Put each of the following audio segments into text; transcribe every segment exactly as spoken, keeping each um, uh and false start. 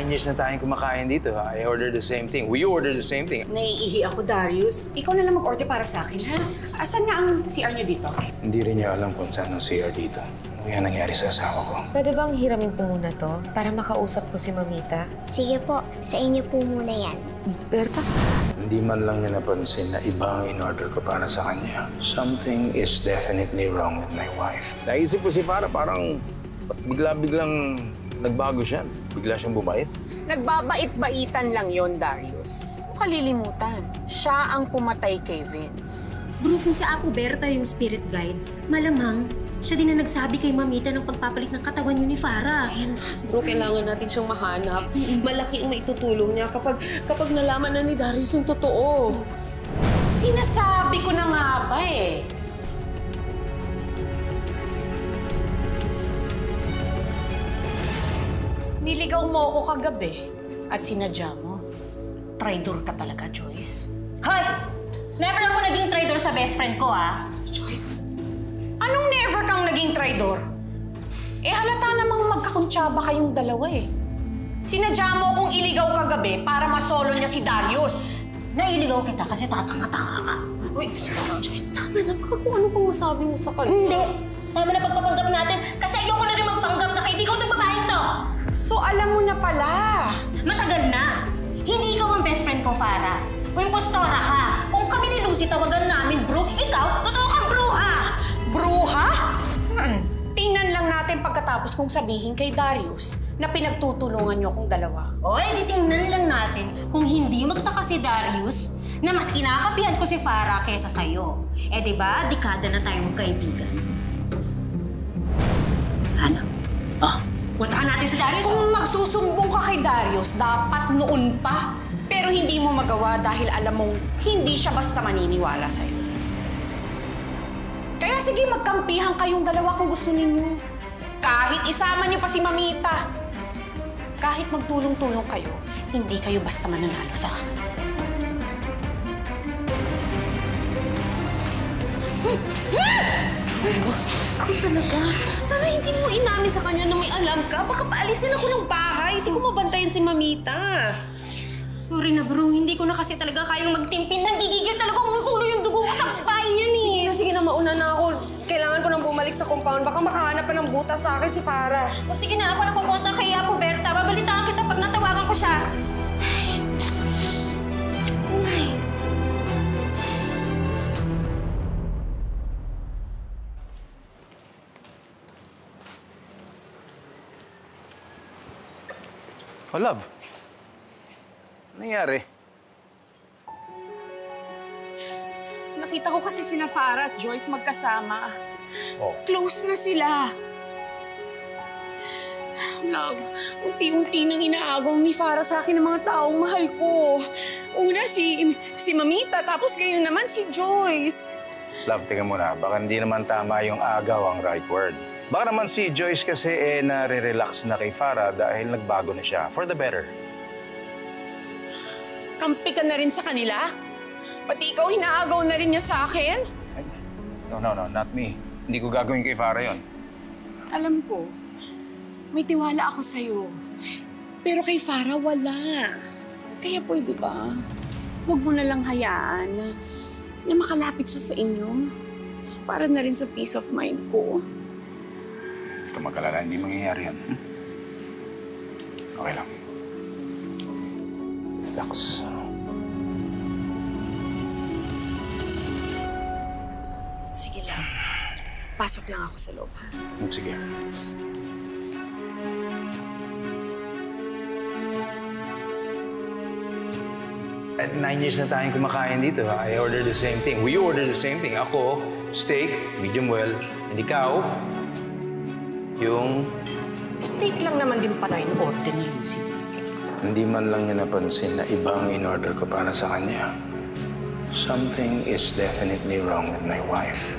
nine years na tayong kumakain dito, ha? I order the same thing. We order the same thing. Naiihi ako, Darius. Ikaw na lang mag-order para sa akin, ha? Asan nga ang C R niyo dito? Hindi rin niya alam kung saan ang C R dito. Ano kaya nangyari sa asawa ko? Pwede bang hiramin ko muna to para makausap ko si Mamita? Sige po, sa inyo po muna yan. Berta? Hindi man lang niya napansin na iba ang in-order ko para sa kanya. Something is definitely wrong with my wife. Naisip ko si Farah parang bigla-biglang nagbago siya. Bigla siyang bumait. Nagbabait-baitan lang yon, Darius. Huwag kalilimutan. Siya ang pumatay kay Vince. Bro, kung si Apo Berta yung spirit guide, malamang siya din na nagsabi kay Mamita ng pagpapalit ng katawan yun ni Farah. Ayan, bro, kailangan natin siyang mahanap. Malaki ang maitutulong niya kapag, kapag nalaman na ni Darius yung totoo. Sinasabi ko na nga ba eh. Niligaw mo ako kagabi at sinadya mo. Traitor ka talaga, Joyce. Hoy! Never ako naging traitor sa best friend ko, ah. Joyce, anong never kang naging traitor? Eh halata namang magkakuntsaba kayong dalawa eh. Sinadya mo akong iligaw kagabi para masolo niya si Darius. Nailigaw kita kasi tatanga-tanga ka. Uy, Joyce, tama na. Baka kung ano pang masabi mo sa kanya. Hindi! Tama na pagpapanggap natin kasi ayoko na rin magpanggap na kaibigan ng babaeng to! So alam mo na pala. Matagal na. Hindi ikaw ang best friend ko, Farah. Impostora ka. Kung kami ni Lucy tawagan namin, bro, ikaw, totoo kang bruha! Bruha? Hmm. Tingnan lang natin pagkatapos kong sabihin kay Darius na pinagtutulungan niyo akong dalawa. O, edi tingnan lang natin kung hindi magtaka si Darius na mas kinakapihan ko si Farah kesa sa'yo. Eh, di ba, dekada na tayong magkaibigan. Ano? Oh, puntahan natin si Darius. Kung magsusumbong ka kay Darius, dapat noon pa. Pero hindi mo magawa dahil alam mong hindi siya basta maniniwala sa'yo. Kaya sige, magkampihan kayong dalawa kung gusto ninyo. Kahit isama niyo pa si Mamita. Kahit magtulong-tulong kayo, hindi kayo basta mananalo sa akin. Ikaw talaga. Sana hindi mo inamin sa kanya na may alam ka. Baka paalisin ako ng bahay. Hindi ko mabantayan si Mamita. Sorry na, bro. Hindi ko na kasi talaga kayang magtimpin. Nanggigigil talaga. Umuulo yung dugo ko sa bahay yan eh. Sige na, sige na. Mauna na ako. Kailangan ko nang bumalik sa compound. Baka makahanap pa ng butas sa akin si Farah. O sige na, ako na pupunta kay Apo Berta. Babalitaan kita pag natawagan ko siya. Ay. Oh, love. Ano nangyari? Nakita ko kasi sina Farah at Joyce magkasama. Oh. Close na sila. Love, unti-unti nang inaagaw ni Farah sa akin ng mga taong mahal ko. Una si, si Mamita, tapos ngayon naman si Joyce. Love, tingnan mo na. Baka hindi naman tama yung agaw ang right word. Baka naman si Joyce kasi eh nare-relax na kay Farah dahil nagbago na siya. For the better. Kampi ka na rin sa kanila? Pati ikaw hinaagaw na rin niya sa akin? No, no, no. Not me. Hindi ko gagawin kay Farah yon. Alam ko, may tiwala ako sa'yo. Pero kay Farah, wala. Kaya pwede ba? Huwag mo na lang hayaan na, na makalapit siya sa inyo. Para na rin sa peace of mind ko. Huwag ka mag-alala, hindi mangyayari yan. Hmm? Okay lang. Relax. Sige lang. Pasok lang ako sa loob, ha? Sige. At nine years na tayong kumakain dito, ha? I order the same thing. We order the same thing. Ako, steak, medium well. And ikaw, yung... Steak lang naman din pala yung order ni Lucy. Hindi man lang niya napansin na iba ang in-order ko para sa kanya. Something is definitely wrong with my wife.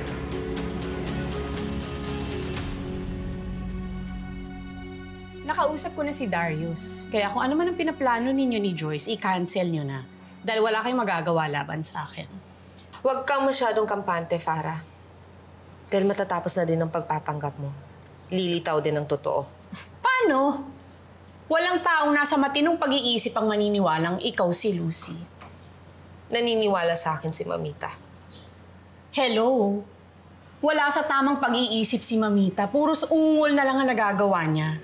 Nakausap ko na si Darius. Kaya kung ano man ang pinaplano ninyo ni Joyce, i-cancel nyo na. Dahil wala kayong magagawa laban sa akin. Huwag kang masyadong kampante, Farah. Dahil matatapos na din ang pagpapanggap mo. Lilitaw din ang totoo. Paano? Walang taong nasa matinong pag-iisip ang maniniwalang ikaw si Lucy. Naniniwala sa akin si Mamita. Hello? Wala sa tamang pag-iisip si Mamita. Puros ungol na lang ang nagagawa niya.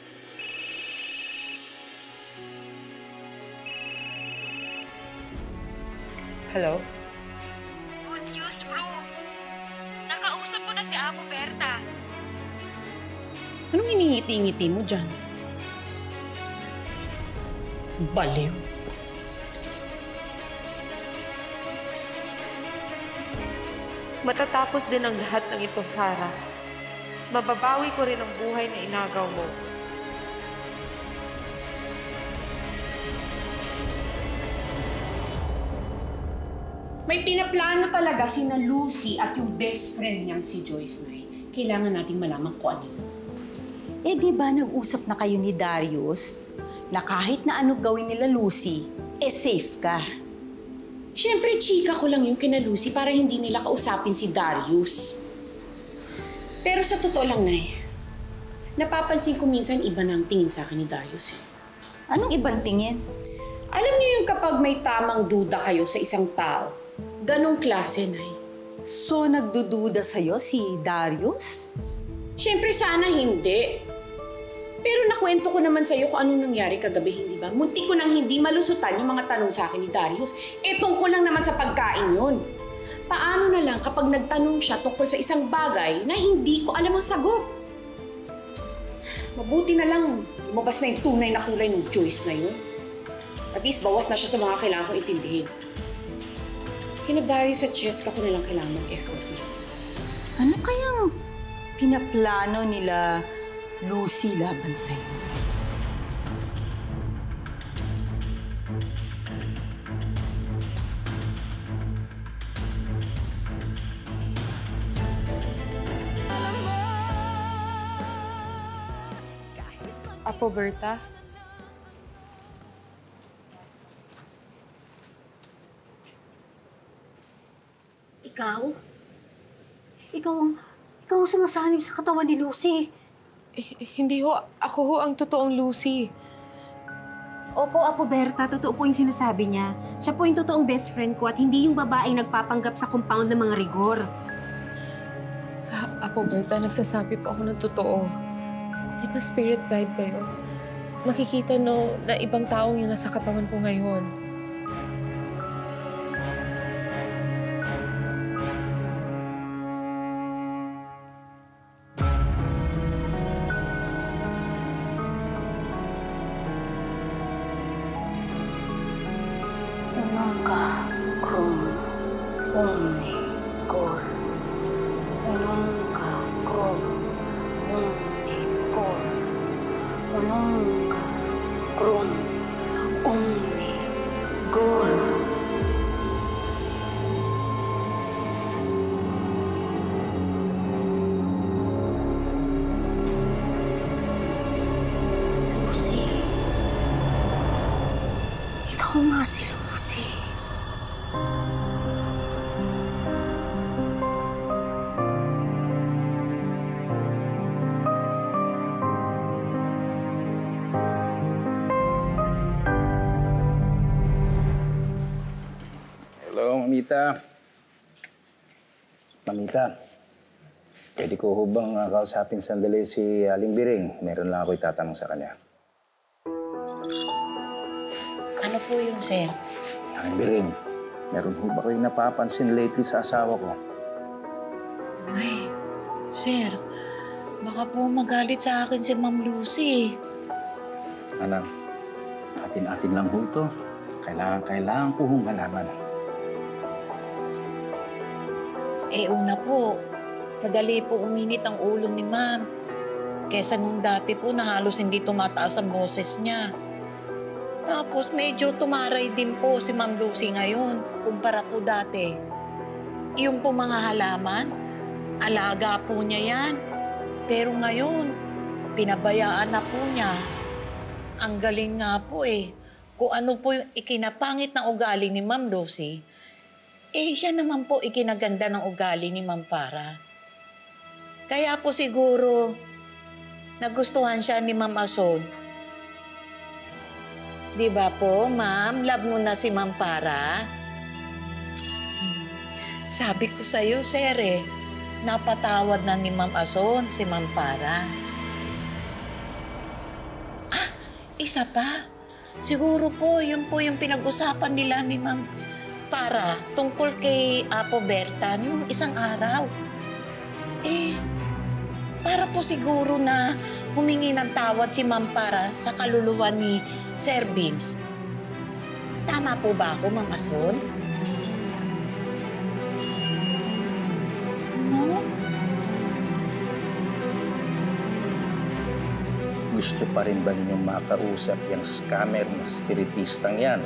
Hello? Good news, bro. Nakausap ko na si Apo Berta. Anong iningiti-ngiti mo dyan? Baliw. Matatapos din ang lahat ng ito, Farah. Mababawi ko rin ang buhay na inagaw mo. May pinaplano talaga sina Lucy at yung best friend niyang si Joyce Nay. Kailangan nating malaman kung ano yun. Eh di ba nag-usap na kayo ni Darius na kahit na ano gawin nila Lucy, eh safe ka? Siyempre, chika ko lang yung kina Lucy para hindi nila kausapin si Darius. Pero sa totoo lang, Nay, napapansin ko minsan iba na ang tingin sa akin ni Darius. Eh. Anong ibang tingin? Alam niyo yung kapag may tamang duda kayo sa isang tao, ganong klase, Nay. So nagdududa sa'yo si Darius? Siyempre, sana hindi. Pero nakwento ko naman sa'yo kung anong nangyari kagabi, hindi ba? Munti ko nang hindi malusutan yung mga tanong sa akin ni Darius. Eh, tungkol lang naman sa pagkain yun. Paano na lang kapag nagtanong siya tungkol sa isang bagay na hindi ko alam ang sagot? Mabuti na lang lumabas na yung tunay na kulay ng Joyce na yun. At least bawas na siya sa mga kailangan kong intindihin. Kina Darius at Cheska ko na lang kailangan mag-effort niya. Ano kayang pinaplano nila Lucy laban sa'yo? Apo Berta? Ikaw? Ikaw ang, ikaw ang sumasanib sa katawan ni Lucy. Eh, hindi ho. Ako ho ang totoong Lucy. Opo, Apo Berta, totoo po yung sinasabi niya. Siya po yung totoong best friend ko at hindi yung babaeng nagpapanggap sa compound ng mga rigor. Ah, Apo Berta, nagsasabi po ako ng totoo. Di ba spirit guide kayo? Makikita no na ibang taong yung nasa katawan ko ngayon. Unongka, krum, umni, kor. Unongka, krum, umni, kor. Unongka, krum, umni, kor. Lucy. Ikaw nga si Lucy. Hello, Mamita. Mamita, pwede ko hubang uh, kausapin sandali si Aling Biring? Meron lang ako itatanong sa kanya. Ano po yun, sir? Aling Biring, meron ho ba kayo napapansin lately sa asawa ko? Ay, sir, baka po magalit sa akin si Ma'am Lucy. Anak, atin-atin lang ho ito. Kailangan, kailangan ko hong malaman. Eh, una po, madali po uminit ang ulo ni Ma'am. Kesa nung dati po na halos hindi tumataas ang boses niya. Tapos medyo tumaray din po si Ma'am Lucy ngayon, kumpara po dati. Yung po mga halaman, alaga po niya yan. Pero ngayon, pinabayaan na po niya. Ang galing nga po eh. Kung ano po yung ikinapangit na ugali ni Ma'am Lucy, eh siya naman po ikinaganda ng ugali ni Ma'am Farah. Kaya po siguro nagustuhan siya ni Ma'am Asod Di ba po, ma'am? Love mo na si Ma'am Para? Sabi ko sa'yo, sir eh, napatawad na ni Ma'am Ason si Ma'am Para. Ah, isa pa. Siguro po, yun po yung pinag-usapan nila ni Ma'am Para tungkol kay Apo Berta nung isang araw. Eh, para po siguro na humingi ng tawad si Ma'am Para sa kaluluwa ni Sir Vince. Tama po ba ako, Ma'am Ason? No? Gusto pa rin ba ninyong makausap yung scammer na spiritistang yan?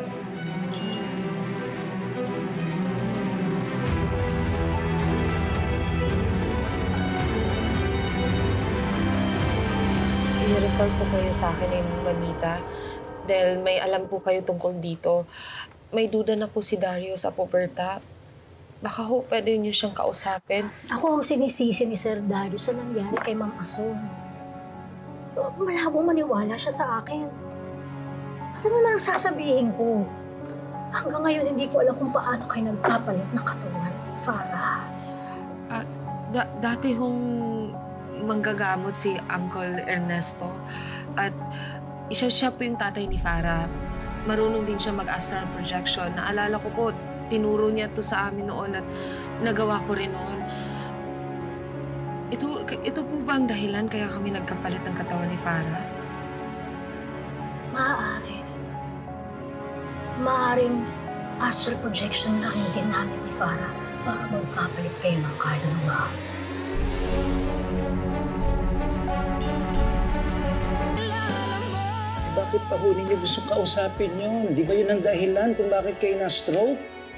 I-refer po kayo sa akin ni Mamita dahil may alam po kayo tungkol dito. May duda na po si Darius Apo Berta. Baka ho, pwede niyo siyang kausapin. Ako ang sinisisi ni Sir Darius sa nangyari kay Ma'am Ason. Malabo maniwala siya sa akin. At ano na ang sasabihin ko? Hanggang ngayon, hindi ko alam kung paano kayo nagkapalit ng katawan ni Farah. Ah, da- dati hong manggagamot si Uncle Ernesto at isa siya po yung tatay ni Farah. Marunong din siya mag-astral projection. Naalala ko po, tinuro niya to sa amin noon at nagawa ko rin noon. Ito, ito po ba ang dahilan kaya kami nagkapalit ng katawan ni Farah? Maaari. Maaring astral projection lang yung ginamit ni Farah para magkapalit kayo ng kaluluwa. Bakit pa huli niyo gusto kausapin yun? Di ba yun ang dahilan kung bakit kayo na-stroke?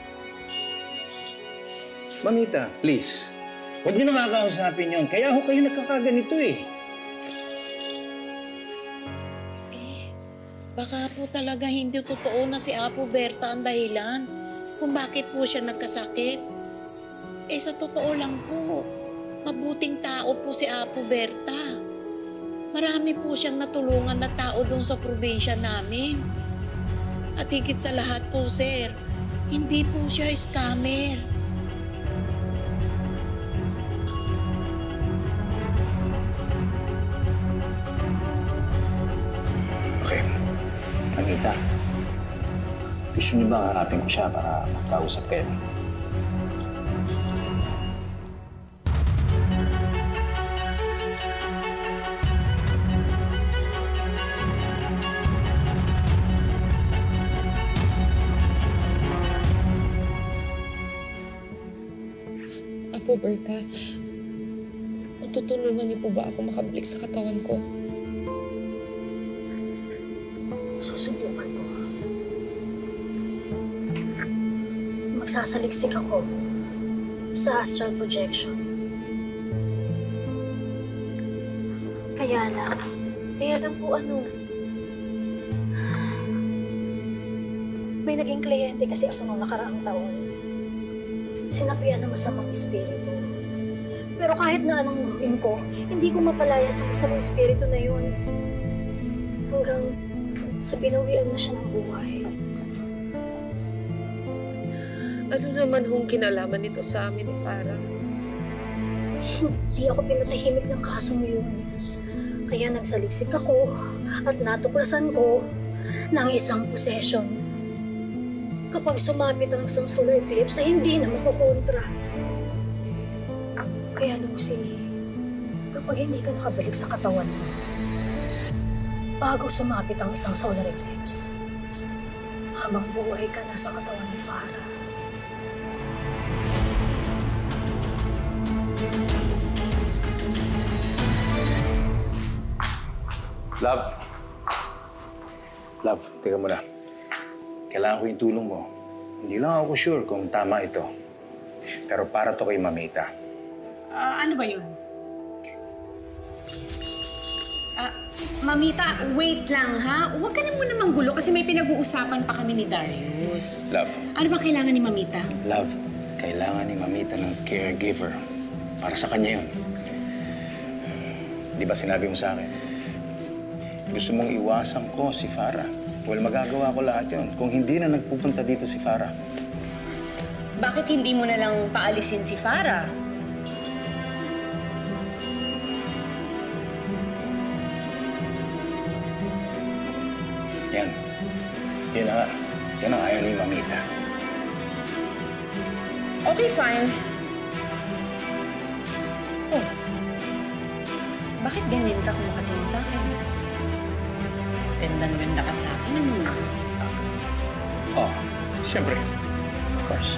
Mamita, please. Huwag niyo na kakausapin yun. Kaya ho kayo nagkakaganito eh. Eh, baka po talaga hindi totoo na si Apo Berta ang dahilan kung bakit po siya nagkasakit. Eh, sa totoo lang po, mabuting tao po si Apo Berta. Marami po siyang natulungan na tao doon sa probinsya namin. At higit sa lahat po, sir, hindi po siya scammer. Okay. Anita, gusto niyo ba harapin ko siya para magkausap kayo? Apo Berta, matutulungan niyo po ba ako makabalik sa katawan ko? Susubukan ko. Magsasaliksik ako sa astral projection. Kaya lang, kaya lang po ano, may naging kliyente kasi ako nung nakaraang taon. Sinapian ng masamang espiritu. Pero kahit na anong gawin ko, hindi ko mapalaya sa masamang espiritu na yun. Hanggang sa binawian na siya ng buhay. Ano naman hong kinalaman nito sa amin ni Farah? Hindi ako pinatahimik ng kasong yun. Kaya nagsaliksik ako at natuklasan ko ng isang possession. Kapag sumapit ang isang solar eclipse ay hindi na makukontra. Kaya Lucy, kapag hindi ka nakabalik sa katawan mo, bago sumapit ang isang solar eclipse, habang buhay ka na sa katawan ni Farah. Love. Love, teka muna. Kailangan ko yung tulong mo. Hindi lang ako sure kung tama ito. Pero para to kay Mamita. Ah, ano ba yun? Ah, Mamita, wait lang ha. Huwag ka na muna manggulo kasi may pinag-uusapan pa kami ni Darius. Love. Ano ba kailangan ni Mamita? Love, kailangan ni Mamita ng caregiver. Para sa kanya yun. Di ba sinabi mo sa akin? Gusto mong iwasan ko si Farah. Well, magagawa ko lahat yun kung hindi na nagpupunta dito si Farah. Bakit hindi mo na lang paalisin si Farah? Yan. Yan na nga. Yan ang ayaw ni Mamita. Okay, fine. Oh. Bakit ganyan ka kumakatingin sa akin? Gandang-ganda ka sa akin. Ano na? Oh, siyempre. Of course.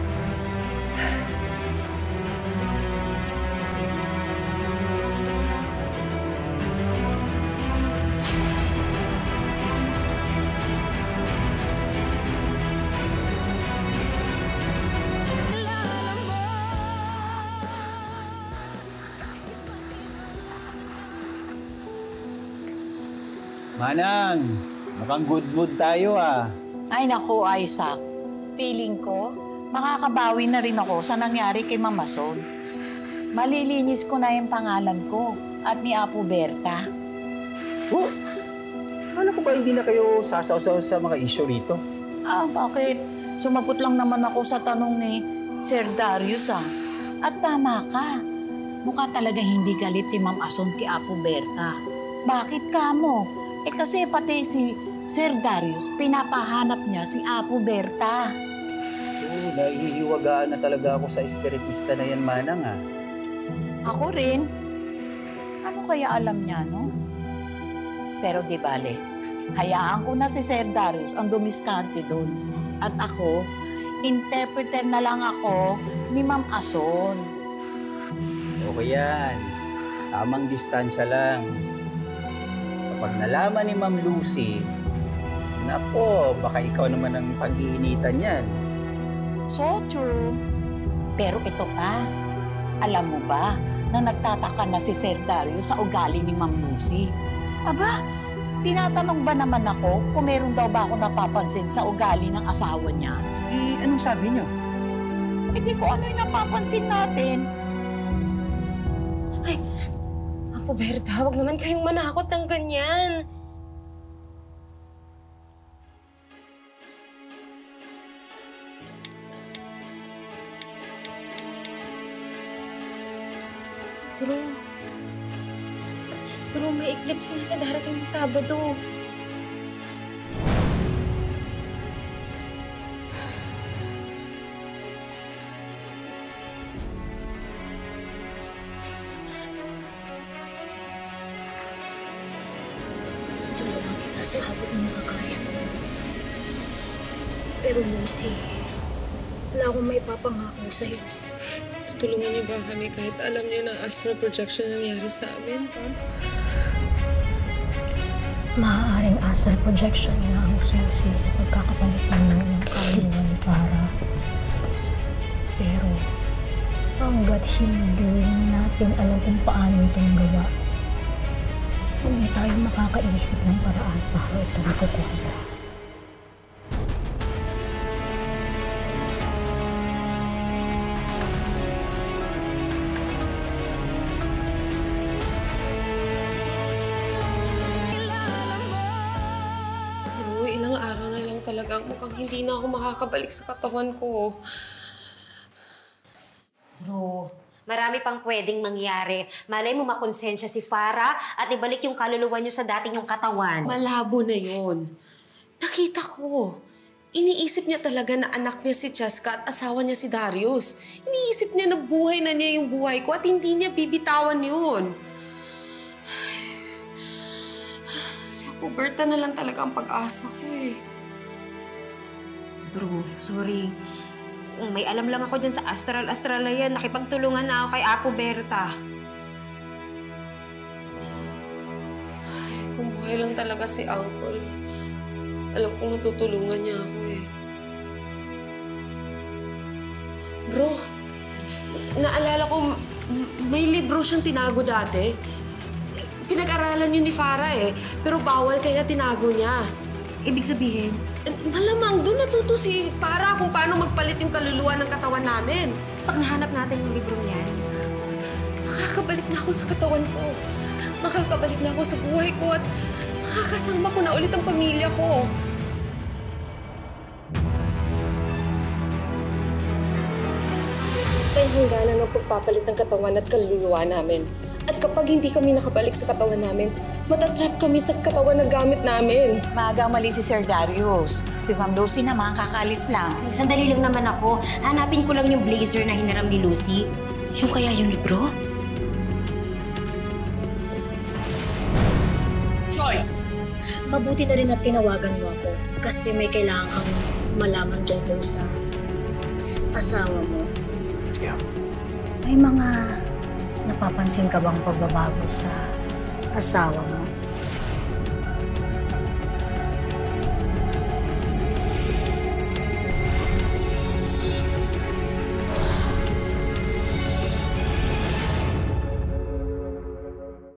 Manang, mukhang good mood tayo ah. Ay naku, Isaac. Feeling ko, makakabawi na rin ako sa nangyari kay Mama Sol. Malilinis ko na yung pangalan ko at ni Apo Berta. Oh, akala ko ba hindi na kayo sasaw-saw sa mga issue rito? Ah, bakit? Sumagot lang naman ako sa tanong ni Sir Darius ah. At tama ka. Mukha talaga hindi galit si Ma'am Ason kay Apo Berta. Bakit ka mo? Eh kasi pati si Sir Darius, pinapahanap niya si Apo Berta. Oo, nahihiwagaan na talaga ako sa espiritista na yan, Manang ah. Ako rin. Ano kaya alam niya, no? Pero di bale, hayaan ko na si Sir Darius ang dumiskarte doon. At ako, interpreter na lang ako ni Ma'am Ason. Okay yan. Tamang distansya lang. Kapag nalaman ni Ma'am Lucy, nako, baka ikaw naman ang pag-iinitan yan. So true. Pero ito pa, alam mo ba na nagtataka na si Sir Darius sa ugali ni Ma'am Lucy? Aba, tinatanong ba naman ako kung meron daw ba ako napapansin sa ugali ng asawa niya? Eh, anong sabi niyo? Eh di ko ano yung napapansin natin. Ay, Apo Berta, huwag naman kayong manakot ng ganyan. Bro, bro, may eclipse nga sa darating na Sabado. Tulungan kita sa abot na makakaya to. Pero Lucy, wala akong may papangako sa'yo. Tutulungan niyo ba kami kahit alam niyo na astral projection nangyari sa amin? Maaaring astral projection na ang susi sa pagkakapalit namin ng kaluluwa ni Farah. Pero hanggat hindi natin alam kung paano ito nagawa, hindi tayo makakaisip ng paraan para ito makukuha. Talagang mukhang hindi na ako makakabalik sa katawan ko. Bro, marami pang pwedeng mangyari. Malay mo makonsensya si Farah at ibalik yung kaluluwa niyo sa dating yung katawan. Malabo na yon. Nakita ko. Iniisip niya talaga na anak niya si Cheska at asawa niya si Darius. Iniisip niya na buhay na niya yung buhay ko at hindi niya bibitawan yun. Si Apo Berta na lang talaga ang pag-asa ko eh. Bro, sorry. May alam lang ako dyan sa astral-astral na yan. Nakipagtulungan na ako kay Apo Berta. Ay, kung buhay lang talaga si Uncle. Alam kong matutulungan niya ako eh. Bro, naalala ko, may libro siyang tinago dati. Pinag-aralan yun ni Farah eh. Pero bawal kaya tinago niya. Ibig sabihin? Malamang doon natuto si Farah kung paano magpalit yung kaluluwa ng katawan namin. Pag nahanap natin yung librong yan, makakabalik na ako sa katawan ko. Makakabalik na ako sa buhay ko at Makakasama ko na ulit ang pamilya ko. May hangganan ng pagpapalit ng katawan at kaluluwa namin. At kapag hindi kami nakabalik sa katawan namin, matatrap kami sa katawan na gamit namin. Maagang mali si Sir Darius. Si Ma'am Lucy naman, kakalis lang. Sandali lang naman ako. Hanapin ko lang yung blazer na hinaram ni Lucy. Yung kaya yung libro? Joyce! Mabuti na rin at tinawagan mo ako kasi may kailangan kang malaman tungkol sa asawa mo. Sige. May mga napapansin ka bang pagbabago sa asawa mo?